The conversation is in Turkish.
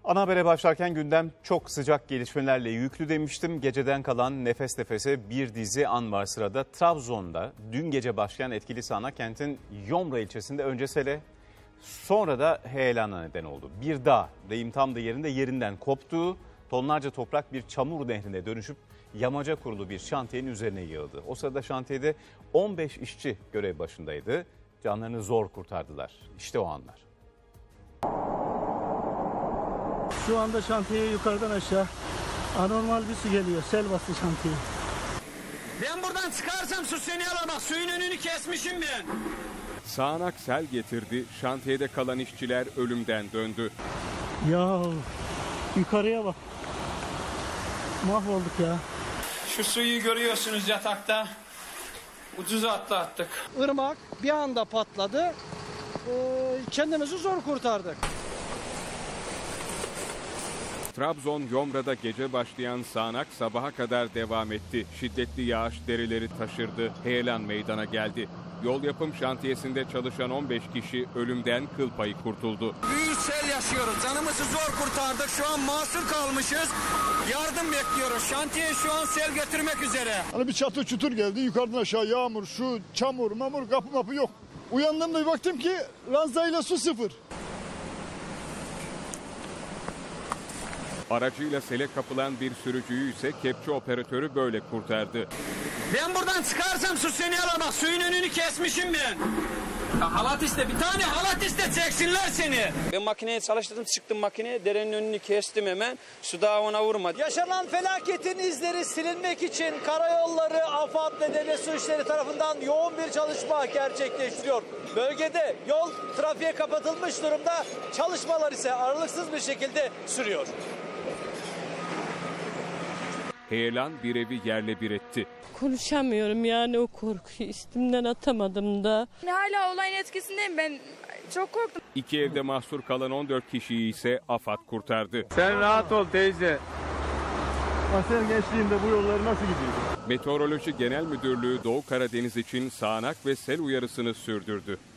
Ana habere başlarken gündem çok sıcak gelişmelerle yüklü demiştim. Geceden kalan nefes nefese bir dizi an var sırada. Trabzon'da dün gece başlayan etkili sağanak kentin Yomra ilçesinde önce sele sonra da heyelana neden oldu. Bir dağ deyim tam da yerinden koptu. Tonlarca toprak bir çamur nehrine dönüşüp yamaca kurulu bir şantiyenin üzerine yığıldı. O sırada şantiyede 15 işçi görev başındaydı. Canlarını zor kurtardılar. İşte o anlar. Şu anda şantiyeye yukarıdan aşağı anormal bir su geliyor. Sel bastı şantiye. Ben buradan çıkarsam su seni alamaz. Suyun önünü kesmişim ben. Sağanak sel getirdi. Şantiyede kalan işçiler ölümden döndü. Ya yukarıya bak. Mahvolduk ya. Şu suyu görüyorsunuz yatakta. Ucuza atlattık. Irmak bir anda patladı. Kendimizi zor kurtardık. Trabzon Yomra'da gece başlayan sağanak sabaha kadar devam etti. Şiddetli yağış derileri taşırdı. Heyelan meydana geldi. Yol yapım şantiyesinde çalışan 15 kişi ölümden kıl payı kurtuldu. Büyük sel yaşıyoruz. Canımızı zor kurtardık. Şu an mahsur kalmışız. Yardım bekliyoruz. Şantiye şu an sel götürmek üzere. Hani bir çatır çutur geldi. Yukarıdan aşağı yağmur, şu çamur, mamur, kapı mapı yok. Uyandığımda bir baktım ki ranzayla su sıfır. Aracıyla sele kapılan bir sürücüyü ise kepçe operatörü böyle kurtardı. Ben buradan çıkarsam su seni alamaz. Suyun önünü kesmişim ben. Ya halat iste, bir tane halat iste, çeksinler seni. Ben makineyi çalıştırdım, çıktım makineye, derenin önünü kestim hemen. Su daha ona vurmadı. Yaşanan felaketin izleri silinmek için karayolları, AFAD ve Devlet Su İşleri tarafından yoğun bir çalışma gerçekleştiriyor. Bölgede yol trafiğe kapatılmış durumda, çalışmalar ise aralıksız bir şekilde sürüyor. Heyelan bir evi yerle bir etti. Konuşamıyorum yani, o korkuyu üstümden atamadım da. Hala olayın etkisindeyim, ben çok korktum. İki evde mahsur kalan 14 kişiyi ise AFAD kurtardı. Sen rahat ol teyze. Sen gençliğinde bu yolları nasıl gidiyordu? Meteoroloji Genel Müdürlüğü Doğu Karadeniz için sağanak ve sel uyarısını sürdürdü.